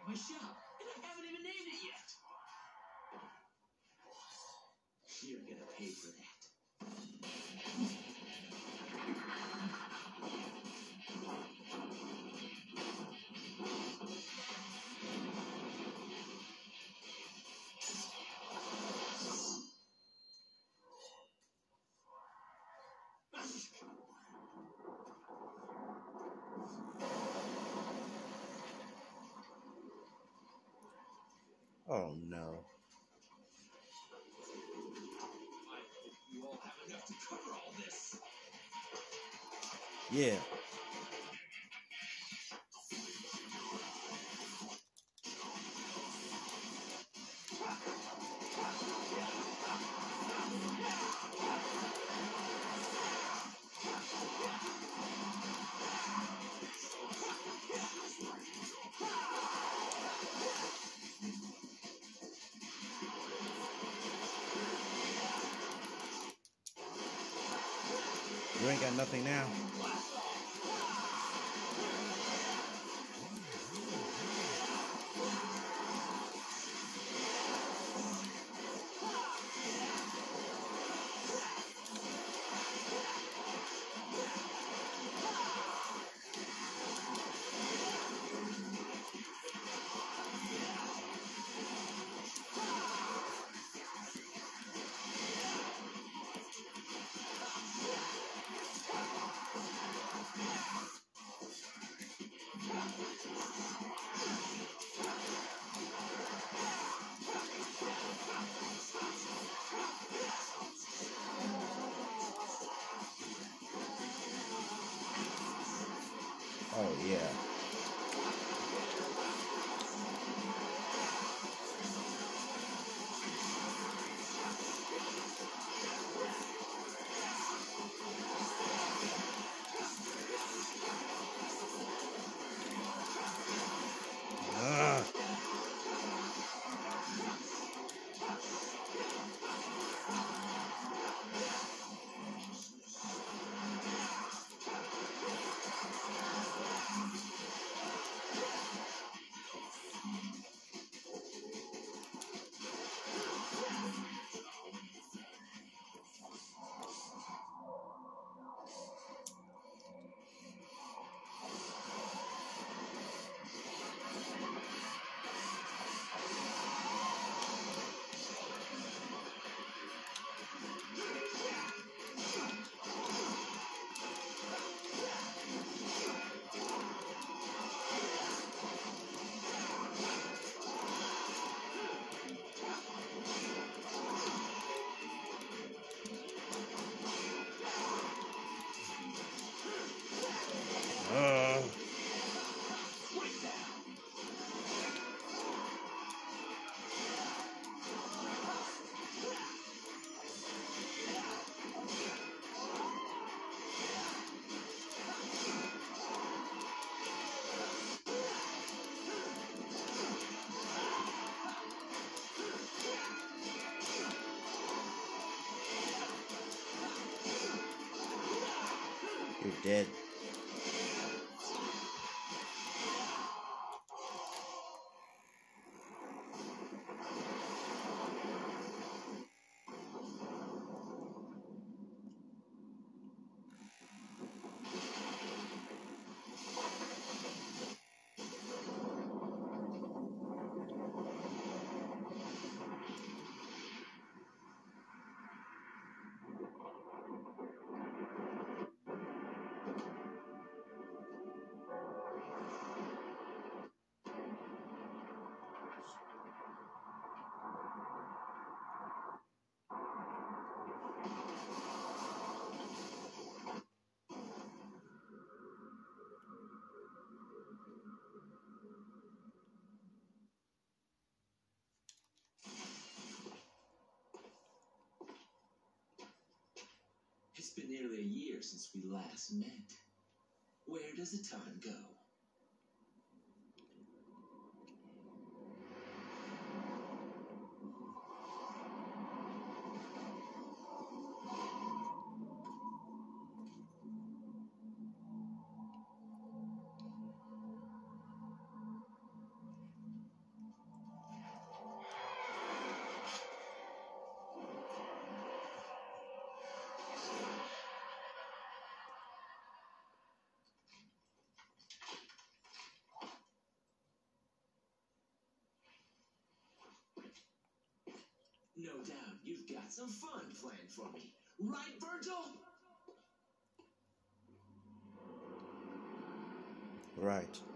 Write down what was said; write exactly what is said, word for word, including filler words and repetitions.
my shop, and I haven't even named it yet. You're gonna pay for that. Oh no. I hope you all have enough to cover all this. Yeah. You ain't got nothing now. Oh yeah. Ugh. Ugh. You're dead. It's been nearly a year since we last met. Where does the time go? No doubt you've got some fun planned for me. Right, Virgil? Right.